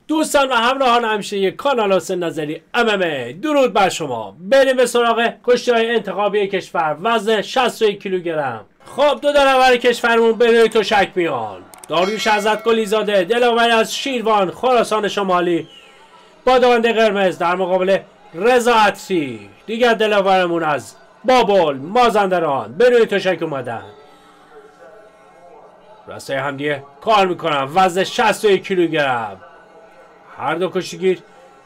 دوستان و همراهان همیشه کانال حسین نظری MMA، درود بر شما. بریم به سراغ کشتی‌های انتخابی کشور. وزن 61 کیلوگرم. خب دو دلاور کشورمون به روی تشک میان. داریوش حضرتگلی زاده، دلاوری از شیروان خراسان شمالی با دانده قرمز، در مقابل رضا عطری، دیگر دلاورمون از بابل مازندران به روی تشک اومدن. راستای همدیگه کار میکنن. وزن 61 کیلوگرم. هر دو کشتیگیر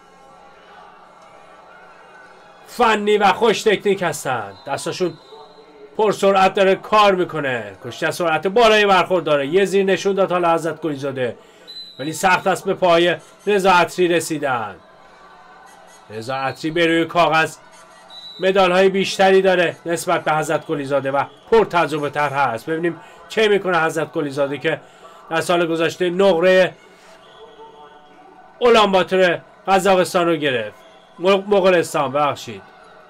فنی و خوش تکنیک هستن. دستاشون پر سرعت داره کار میکنه. کشتی از سرعت بالایی برخورداره. یه زیر نشون داد حالا حضرتگلی زاده، ولی سخت است به پای رضا عطری رسیدن. رضا عطری به روی کاغذ مدال های بیشتری داره نسبت به حضرتگلی زاده و پر تجربه تر هست. ببینیم چه میکنه حضرتگلی زاده که در سال گذشته نقره اولانباتور قزاقستان رو گرفت. مغولستان ببخشید.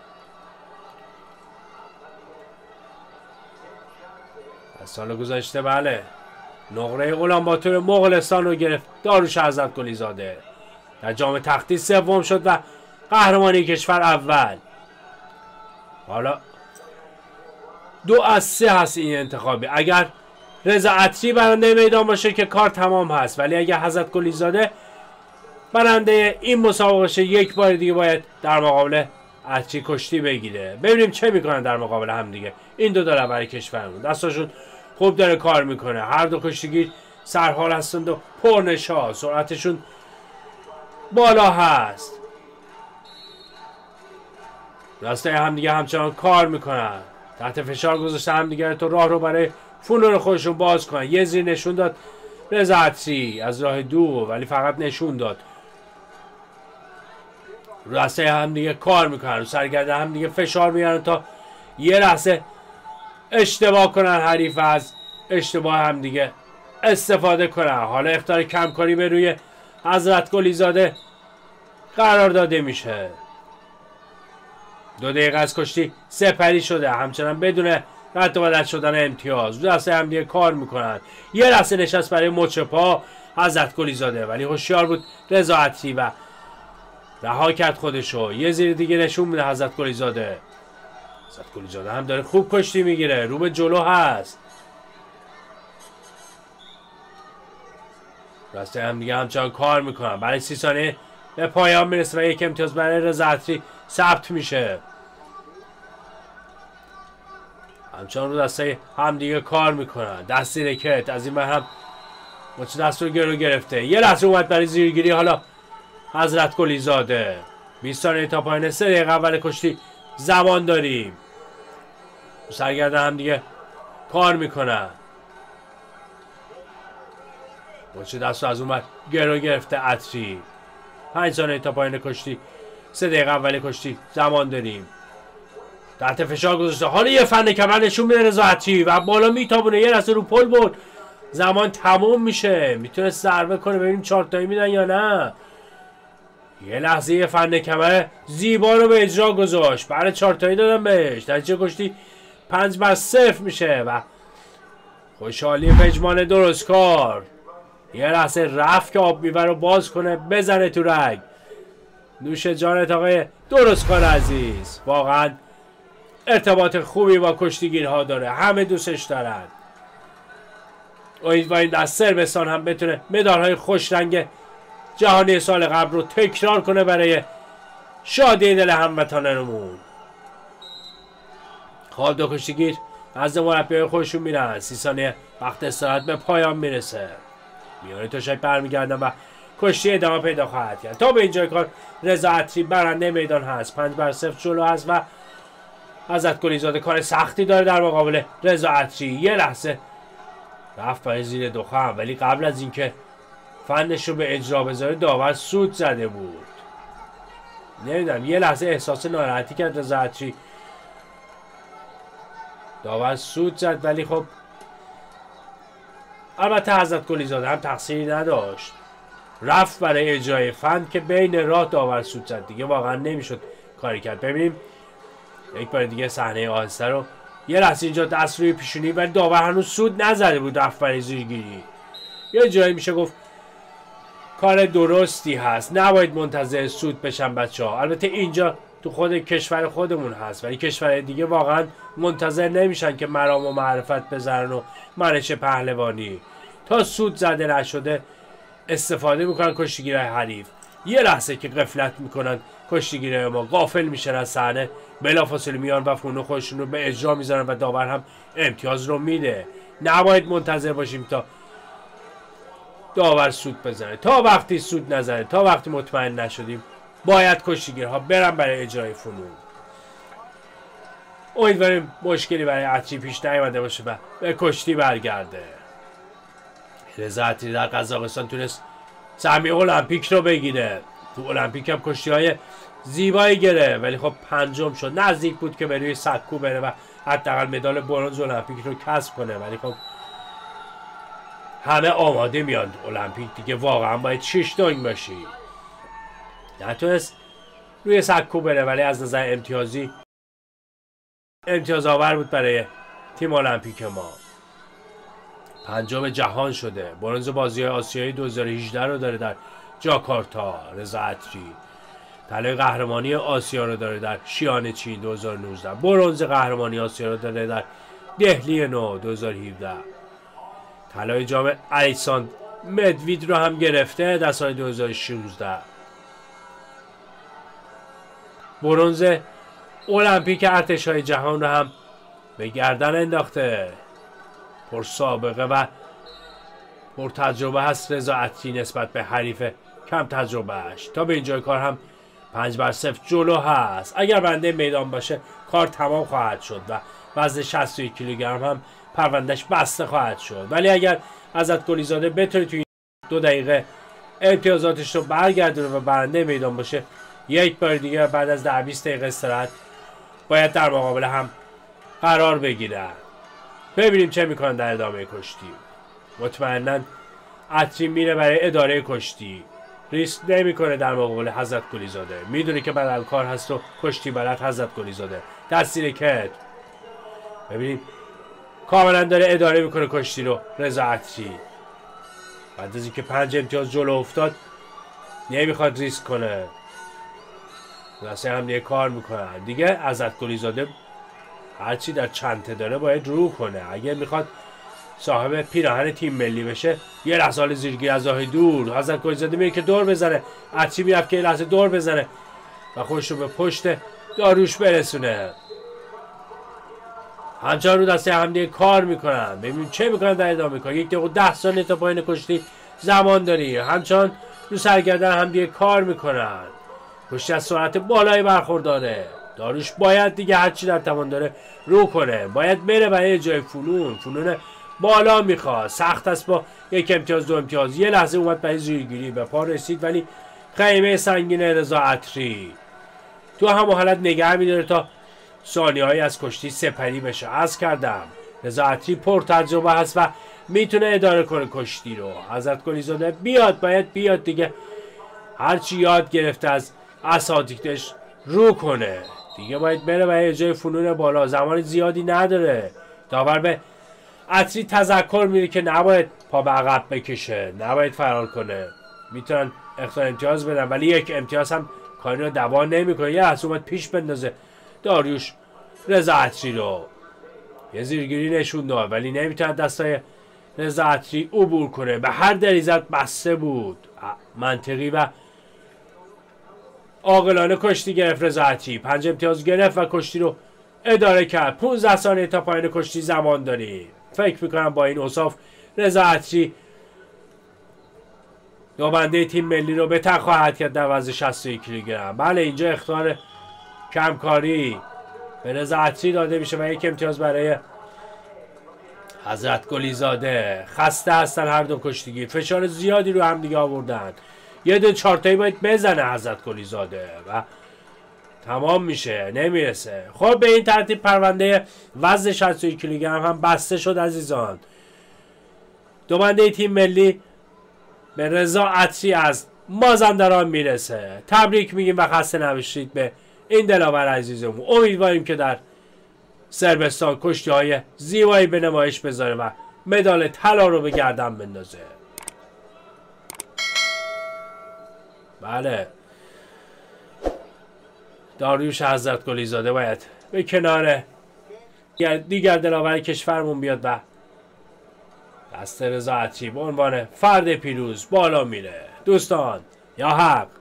در سال گذشته بله نقره اولانباتور مغولستان رو گرفت داریوش حضرتگلی زاده. در جام تختی سوم شد و قهرمانی کشور اول. حالا 2 از 3 هست این انتخابی. اگر رضا عطری برنده میدان باشه که کار تمام هست، ولی اگر حضرتگلی زاده برنده این مسابقه یک بار دیگه باید در مقابل عطری کشتی بگیره. ببینیم چه میکنن در مقابل هم دیگه این دو دلاور کشورمون. دستاشون خوب داره کار میکنه. هر دو کشتیگیر سرحال هستند و پرنشاط. سرعتشون بالا هست. راستای هم دیگه همچنان کار میکنن. تحت فشار گذاشته هم دیگه تو راه رو برای فنون خودشون باز کنن. یه زیر نشون داد رضا عطری از راه دور، ولی فقط نشون داد. راستای هم دیگه کار میکنن. سرگرده هم دیگه فشار میارن تا یه لحظه اشتباه کنن، حریف از اشتباه هم دیگه استفاده کنن. حالا اخطار کمکاری به روی حضرتگلی زاده قرار داده میشه. 2 دقیقه از کشتی سپری شده، همچنان بدون رد و بدل شدن امتیاز. دسته هم دیگه کار میکنن. یه لحظه نشست برای مچ پا حضرتگلی زاده، ولی هوشیار بود رضا عطری و رها کرد خودشو. یه زیر دیگه نشون میده حضرتگلی زاده. حضرتگلی زاده هم داره خوب کشتی میگیره. رو به جلو هست. راسته هم دیگه همچنان کار میکنن. برای 30 ثانیه به پایان میرسه و 1 امتیاز برای رضا عطری ثبت میشه. همچنان رو دسته هم دیگه کار میکنن. دستی رکت از این بر هم مچ دست رو گرفته. یه لحظه اومد برای زیرگیری حالا حضرتگلی زاده. 20 ثانیه تا پایان 3 دقیقه اول کشتی زمان داریم. سرگرده هم دیگه کار میکنن. مچ دست رو از اون بر گرفته عطری. 5 ثانیه تا پایان کشتی 3 دقیقه اول کشتی زمان داریم. تحت فشار گذاشته. حالا یه فن کمر نشون میده رضا عطری و بالا میتابونه. یه لحظه رو پل بود. زمان تموم میشه. میتونه ضربه کنه. ببینیم 4 تایی میدن یا نه. یه لحظه یه فن کمر زیبا رو به اجرا گذاشت. برای 4 تایی دادن بهش. نتیجه کشتی 5-0 میشه و خوشحالی پژمان درستکار. یه لحظه رفت که آب میوه رو باز کنه بزنه تو رگ. نوش جانت آقای درستکار عزیز. واقعا ارتباط خوبی با کشتیگیرها داره. همه دوستش دارن. امیدواریم در صربستان هم بتونه مدال‌های خوش رنگ جهانی سال قبل رو تکرار کنه برای شادی دل هموطنانمون. خب دو کشتیگیر از مربیای خودشون میرن. 30 ثانیه وقت استراحت به پایان میرسه. میانه تشک برمیگردن و کشتی ادامه پیدا خواهد کرد. تا به اینجای کار رضا عطری برنده میدان هست. 5-0 جلو هست و حضرتگلی زاده کار سختی داره در مقابل رضا عطری. یه لحظه رفت برای زیر دخم، ولی قبل از اینکه فنش رو به اجرا بذاره داور سود زده بود. نمیدونم یه لحظه احساس ناراحتی کرد رضا عطری. داور سود زد، ولی خب البته حضرتگلی زاده هم تقصیری نداشت. رفت برای اجرای فن که بین راه داور سود زد. دیگه واقعا نمیشد کاری کرد. ببینیم یک بار دیگه صحنه آهسته رو. یه لحظه اینجا دست روی پیشونی، ولی داور هنوز سود نزده بود. رفت برای زیرگیری. یه جایی میشه گفت کار درستی هست. نباید منتظر سود بشن بچه ها. البته اینجا تو خود کشور خودمون هست، ولی کشور دیگه واقعا منتظر نمیشن که مرام و معرفت بزنن و منش پهلوانی. تا سود زده نشده استفاده میکنن کشتیگیرای حریف. یه لحظه که غفلت میکنن کشتیگیرای ما غافل میشن از صحنه، بلافاصله میان و فونو خودشون رو به اجرا میذارن و داور هم امتیاز رو میده. نباید منتظر باشیم تا داور سود بزنه. تا وقتی سود نزنه، تا وقتی مطمئن نشدیم، باید کشتیگیرها برن برای اجرای فنون. امیدواریم مشکلی برای عطری پیش نیامده باشه و به کشتی برگرده. رضا عطری در قزاقستان تونست سهمیه المپیک رو بگیره. تو المپیک هم کشتی‌های زیبایی گرفت، ولی خب پنجم شد. نزدیک بود که به روی سکو بره و حداقل مدال برنز المپیک رو کسب کنه، ولی خب همه آماده میان المپیک دیگه، واقعا باید 6 دنگ باشی. نتونست روی سکو بره، ولی از نظر امتیازی امتیاز آور بود برای تیم المپیک ما. پنجم جهان شده. برنز بازی‌های آسیایی 2018 رو داره در جاکارتا رضا عطری. طلای قهرمانی آسیا رو داره در شیان چین 2019. برنز قهرمانی آسیا رو داره در دهلی نو 2017. طلای جام الیکساندر مدوید رو هم گرفته در سال 2016. برنز المپیک ارتش‌های جهان رو هم به گردن انداخته. پر سابقه و پر تجربه هست رضا عطری نسبت به حریف کم تجربه اش. تا به اینجای کار هم 5-0 جلو هست. اگر برنده میدان باشه کار تمام خواهد شد و وزن 61 کیلوگرم هم پروندهش بسته خواهد شد. ولی اگر عزت گلیزاده بتونه توی 2 دقیقه امتیازاتش رو برگردونه و برنده میدان باشه، یک بار دیگه بعد از 10-20 دقیقه استراحت باید در مقابل هم قرار بگیرن. ببینیم چه میکنن در ادامه کشتی. مطمئناً عطری میره برای اداره کشتی. ریسک نمیکنه در مقابل حضرت گلیزاده. میدونه که بدلکار هست و کشتی بلد حضرت گلیزاده. دستیر کت. ببینیم کاملا داره اداره میکنه کشتی رو رضا عطری. بعد از اینکه 5 امتیاز جلو افتاد نمیخواد ریسک کنه. واسه هم دیگه کار میکنن. دیگه حضرت گلیزاده هرچی در چنته داره باید رو کنه. اگر میخواد صاحب پیراهن تیم ملی بشه یه لحظه حال زیرگیر از راه دور. حضرت گلیزاده میره که دور بزنه، عطری میرفت که یه لحظه دور بزنه و خودش رو به پشت داروش برسونه. همچنان رو دسته هم دیگه کار میکنن. ببینیم چه میکنن در ادامه کار. 1 دقیقه و 10 ثانیه تا پایان کشتی زمان داری. همچنان رو سرگردن هم دیگه کار میکنن. کشتی از سرعت بالایی برخورداره. داروش باید دیگه هرچی در توان داره رو کنه. باید بره برای جای فنون بالا میخواد. سخت است با 1 امتیاز 2 امتیاز. یه لحظه اومد برای زیرگیری به پا رسید، ولی خیمه سنگین رضا عطری تو همون حالت نگه میداره تا ثانیه‌ای از کشتی سپری بشه. عرض کردم رضا عطری پر تجربه هست و میتونه اداره کنه کشتی رو. حضرت گلیزاده باید بیاد دیگه. هرچی یاد گرفته از اساتیدش رو کنه. دیگه باید بره برای اجرای فنون بالا. زمان زیادی نداره. داور به عطری تذکر میده که نباید پا به عقب بکشه، نباید فرار کنه. میتونن اختیار امتیاز بدن، ولی 1 امتیاز هم کاری رو دوام نمیکنه. یه لحظه اومد پیش بندازه داریوش رضا عطری رو. یه زیرگیری نشون داد، ولی نمیتونه دستای رضا عطری عبور کنه. به هر دریزت بسته بود. منطقی و عاقلانه کشتی گرفت رضا عطری. 5 امتیاز گرفت و کشتی رو اداره کرد. 15 ثانیه تا پایان کشتی زمان داری. فکر میکنم با این اوصاف رضا عطری نماینده تیم ملی رو به تق خواهد کرد در وزن 61 کیلوگرم. بله اینجا اخطار کمکاری به رضا عطری داده میشه و 1 امتیاز برای حضرت گلیزاده. خسته هستن هر دو کشتیگیر. فشار زیادی رو هم دیگه آوردن. یه دو 4 تایی باید بزنه حضرت گلیزاده و تمام میشه. نمیرسه. خب به این ترتیب پرونده وزن 61 کیلوگرم هم بسته شد عزیزان. نماینده تیم ملی به رضا عطری از مازندران میرسه. تبریک میگیم و خسته نباشید به این دلاور عزیزمون. امیدواریم که در صربستان کشتی های زیبایی به نمایش بذاره و مدال طلا رو به گردن بندازه. بله. داریوش حضرت گلی زاده باید به کنار دیگر دلاور کشورمون بیاد و دست رضا عطری به عنوان فرد پیروز بالا میره. دوستان یا حق.